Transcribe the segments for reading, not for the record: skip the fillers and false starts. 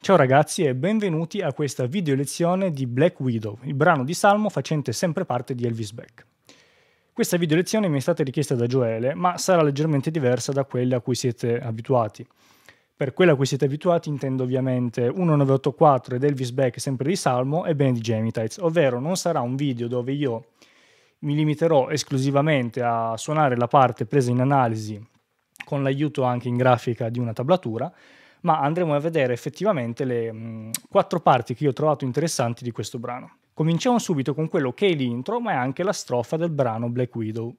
Ciao ragazzi e benvenuti a questa video lezione di Black Widow, il brano di Salmo facente sempre parte di Elvis Beck. Questa video lezione mi è stata richiesta da Gioele, ma sarà leggermente diversa da quelle a cui siete abituati. Per quella a cui siete abituati intendo ovviamente 1984 ed Elvis Beck sempre di Salmo e Bene di Gemitites, ovvero non sarà un video dove io mi limiterò esclusivamente a suonare la parte presa in analisi con l'aiuto anche in grafica di una tablatura, ma andremo a vedere effettivamente le 4 parti che io ho trovato interessanti di questo brano. Cominciamo subito con quello che è l'intro, ma è anche la strofa del brano Black Widow.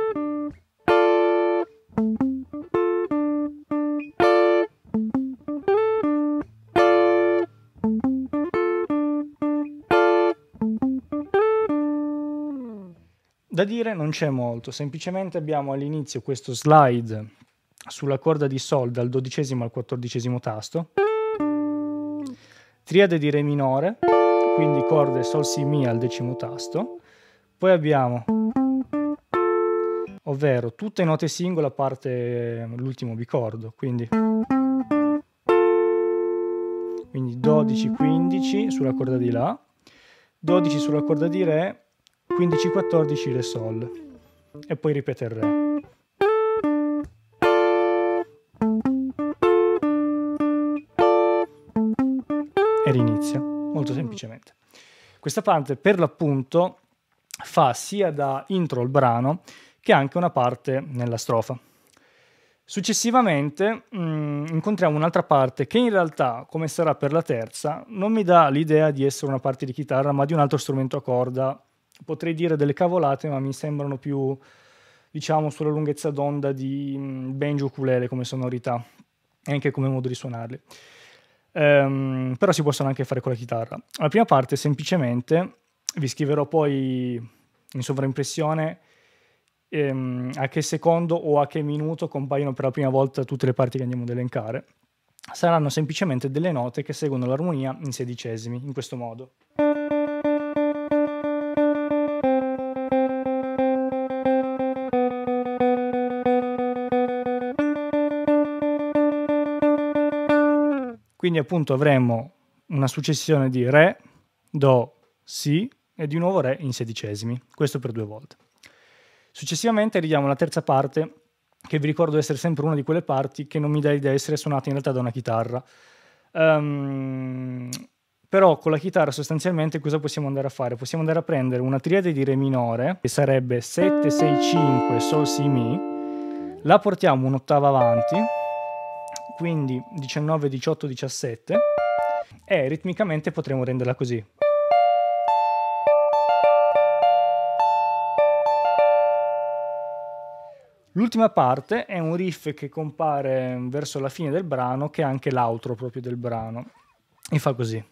Da dire non c'è molto, semplicemente abbiamo all'inizio questo slide sulla corda di Sol dal 12° al 14° tasto, triade di Re minore, quindi corde Sol Si Mi al 10° tasto, poi abbiamo, ovvero tutte note singole a parte l'ultimo bicordo, quindi 12-15 sulla corda di La, 12 sulla corda di Re, 15-14 Re Sol, e poi ripete il Re. E rinizia, molto semplicemente. Questa parte per l'appunto fa sia da intro al brano che anche una parte nella strofa. Successivamente incontriamo un'altra parte che in realtà, come sarà per la terza, non mi dà l'idea di essere una parte di chitarra ma di un altro strumento a corda. Potrei dire delle cavolate, ma mi sembrano più, diciamo, sulla lunghezza d'onda di banjo ukulele come sonorità e anche come modo di suonarli. Però si possono anche fare con la chitarra. La prima parte semplicemente vi scriverò poi in sovraimpressione a che secondo o a che minuto compaiono per la prima volta tutte le parti che andiamo ad elencare. Saranno semplicemente delle note che seguono l'armonia in sedicesimi, in questo modo. Quindi appunto avremo una successione di Re, Do, Si e di nuovo Re in sedicesimi, questo per 2 volte. Successivamente arriviamo alla terza parte, che vi ricordo essere sempre una di quelle parti che non mi dà l'idea di essere suonata in realtà da una chitarra. Però con la chitarra sostanzialmente cosa possiamo andare a fare? Possiamo andare a prendere una triade di Re minore, che sarebbe 7, 6, 5, Sol, Si, Mi, la portiamo un'ottava avanti, quindi 19, 18, 17, e ritmicamente potremo renderla così. L'ultima parte è un riff che compare verso la fine del brano, che è anche l'outro proprio del brano, e fa così.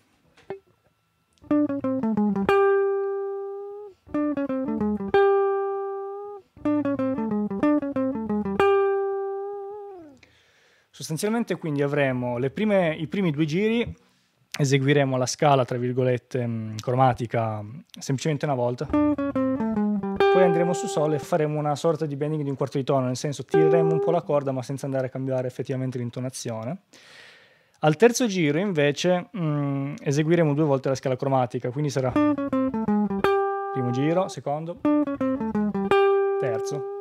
Sostanzialmente quindi avremo i primi 2 giri, eseguiremo la scala tra virgolette cromatica semplicemente una volta, poi andremo su Sol e faremo una sorta di bending di un quarto di tono, nel senso tireremo un po' la corda ma senza andare a cambiare effettivamente l'intonazione. Al terzo giro invece eseguiremo 2 volte la scala cromatica, quindi sarà primo giro, secondo, terzo.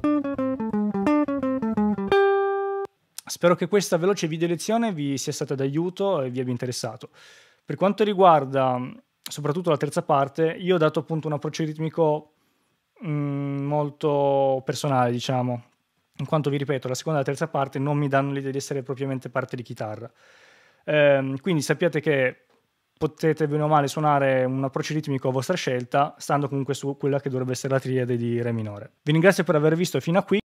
Spero che questa veloce video lezione vi sia stata d'aiuto e vi abbia interessato. Per quanto riguarda soprattutto la terza parte, io ho dato appunto un approccio ritmico molto personale, diciamo, in quanto vi ripeto, la seconda e la terza parte non mi danno l'idea di essere propriamente parte di chitarra. Quindi sappiate che potete bene o male suonare un approccio ritmico a vostra scelta, stando comunque su quella che dovrebbe essere la triade di Re minore. Vi ringrazio per aver visto fino a qui.